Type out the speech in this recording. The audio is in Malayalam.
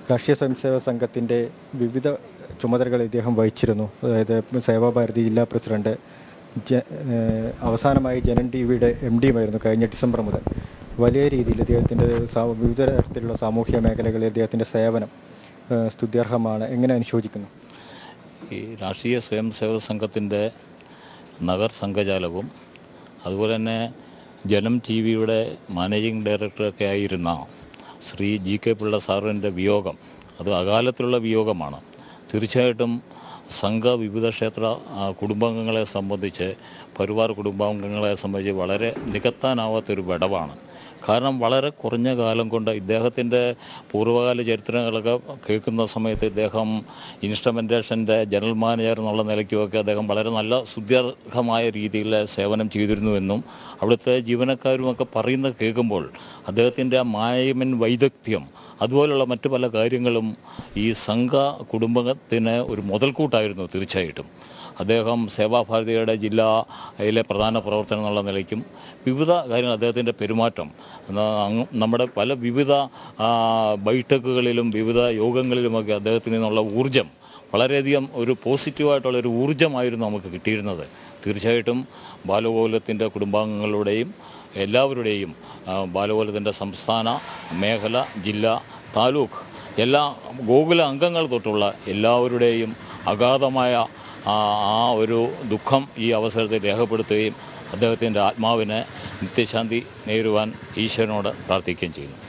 രാഷ്ട്രീയ സ്വയംസേവക സംഘത്തിൻ്റെ വിവിധ ചുമതലകൾ ഇദ്ദേഹം വഹിച്ചിരുന്നു. അതായത് സേവാഭാരതി ജില്ലാ പ്രസിഡന്റ്, അവസാനമായി ജനൻ ടി വിയുടെ MD-യുമായിരുന്നു കഴിഞ്ഞ ഡിസംബർ മുതൽ. വലിയ രീതിയിൽ അദ്ദേഹത്തിൻ്റെ വിവിധ തരത്തിലുള്ള സാമൂഹ്യ മേഖലകളിൽ അദ്ദേഹത്തിൻ്റെ സേവനം സ്തുത്യർഹമാണ്. എങ്ങനെ അനുശോചിക്കുന്നു? ഈ രാഷ്ട്രീയ സ്വയംസേവക സംഘത്തിൻ്റെ നഗർ സംഘചാലകവും അതുപോലെ തന്നെ ജനം TV-യുടെ മാനേജിംഗ് ഡയറക്ടറൊക്കെ ആയിരുന്ന ശ്രീ GK പിള്ള സാറിൻ്റെ വിയോഗം അത് അകാലത്തിലുള്ള വിയോഗമാണ്. തീർച്ചയായിട്ടും സംഘ വിവിധ ക്ഷേത്ര കുടുംബാംഗങ്ങളെ സംബന്ധിച്ച്, പരിവാർ കുടുംബാംഗങ്ങളെ സംബന്ധിച്ച് വളരെ നികത്താനാവാത്തൊരു വിടവാണ്. കാരണം വളരെ കുറഞ്ഞ കാലം കൊണ്ട് ഇദ്ദേഹത്തിൻ്റെ പൂർവ്വകാല ചരിത്രങ്ങളൊക്കെ കേൾക്കുന്ന സമയത്ത് ഇദ്ദേഹം ഇൻസ്ട്രുമെൻറ്റേഷൻ്റെ ജനറൽ മാനേജർ എന്നുള്ള നിലയ്ക്കുമൊക്കെ അദ്ദേഹം വളരെ നല്ല സുദീർഘമായ രീതിയിൽ സേവനം ചെയ്തിരുന്നുവെന്നും അവിടുത്തെ ജീവനക്കാരുമൊക്കെ പറയുന്നത് കേൾക്കുമ്പോൾ അദ്ദേഹത്തിൻ്റെ ആ മായമൻ വൈദഗ്ധ്യം അതുപോലുള്ള മറ്റു പല കാര്യങ്ങളും ഈ സംഘ കുടുംബത്തിന് ഒരു മുതൽക്കൂട്ടായിരുന്നു. തീർച്ചയായിട്ടും അദ്ദേഹം സേവാഭാരതിയുടെ ജില്ലയിലെ പ്രധാന പ്രവർത്തനം എന്നുള്ള നിലയ്ക്കും വിവിധ കാര്യങ്ങൾ അദ്ദേഹത്തിൻ്റെ പെരുമാറ്റം നമ്മുടെ പല വിവിധ ബൈഠക്കുകളിലും വിവിധ യോഗങ്ങളിലുമൊക്കെ അദ്ദേഹത്തിൽ നിന്നുള്ള ഊർജം വളരെയധികം ഒരു പോസിറ്റീവായിട്ടുള്ളൊരു ഊർജ്ജമായിരുന്നു നമുക്ക് കിട്ടിയിരുന്നത്. തീർച്ചയായിട്ടും ബാലഗോകുലത്തിൻ്റെ കുടുംബാംഗങ്ങളുടെയും എല്ലാവരുടെയും ബാലഗോകുലത്തിൻ്റെ സംസ്ഥാന, മേഖല, ജില്ല, താലൂക്ക് എല്ലാ ഗോകുല അംഗങ്ങൾ തൊട്ടുള്ള എല്ലാവരുടെയും അഗാധമായ ആ ഒരു ദുഃഖം ഈ അവസരത്തിൽ രേഖപ്പെടുത്തുകയും അദ്ദേഹത്തിൻ്റെ ആത്മാവിനെ നിത്യശാന്തി നേരുവാൻ ഈശ്വരനോട് പ്രാർത്ഥിക്കുകയും ചെയ്യുന്നു.